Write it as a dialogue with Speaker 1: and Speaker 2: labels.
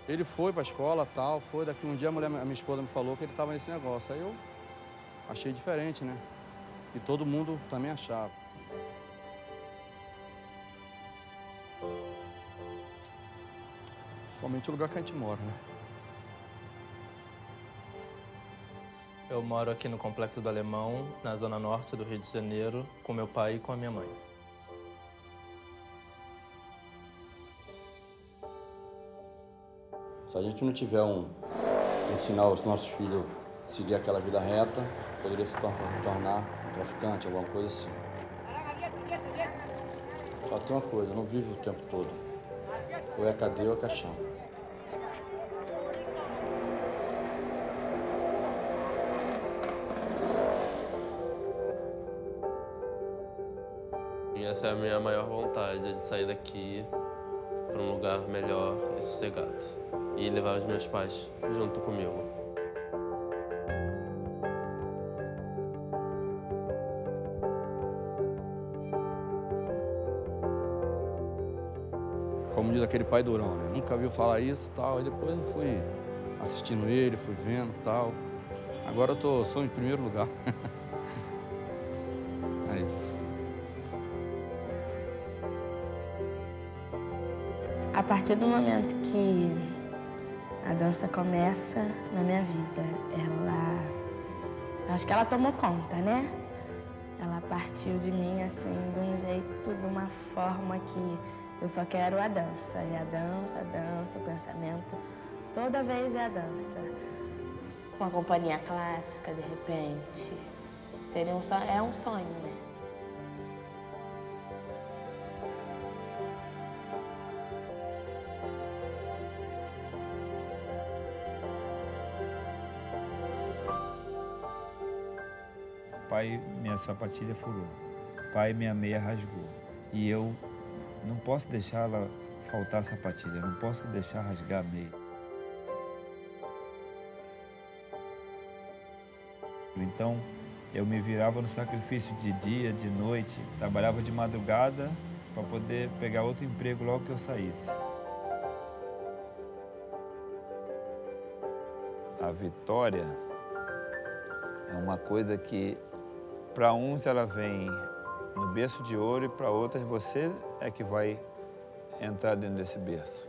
Speaker 1: Ele foi para a escola, tal, foi. Daqui um dia a minha esposa me falou que ele estava nesse negócio. Aí eu achei diferente, né? E todo mundo também achava. Principalmente o lugar que a gente mora, né?
Speaker 2: Eu moro aqui no Complexo do Alemão, na zona norte do Rio de Janeiro, com meu pai e com a minha mãe.
Speaker 1: Se a gente não tiver ensinar os nossos filhos a seguir aquela vida reta, poderia se tornar um traficante, alguma coisa assim. Só tem uma coisa, não vive o tempo todo. Ou é cadeia ou é caixão.
Speaker 3: E essa é a minha maior vontade, é de sair daqui para um lugar melhor e sossegado. E levar os meus pais junto comigo.
Speaker 1: Como diz aquele pai durão, né? Nunca viu falar isso e tal. E depois eu fui assistindo ele, fui vendo e tal. Agora eu sou em primeiro lugar. É isso.
Speaker 4: A partir do momento que a dança começa na minha vida, acho que ela tomou conta, né? Ela partiu de mim, assim, de um jeito, de uma forma que eu só quero a dança. E a dança, o pensamento, toda vez é a dança. Uma companhia clássica, de repente, seria é um sonho, né?
Speaker 5: Pai, minha sapatilha furou. Pai, minha meia rasgou. E eu não posso deixar ela faltar a sapatilha, não posso deixar rasgar a meia. Então, eu me virava no sacrifício de dia, de noite, trabalhava de madrugada para poder pegar outro emprego logo que eu saísse. A vitória é uma coisa que, para uns, ela vem no berço de ouro e para outras, você é que vai entrar dentro desse berço.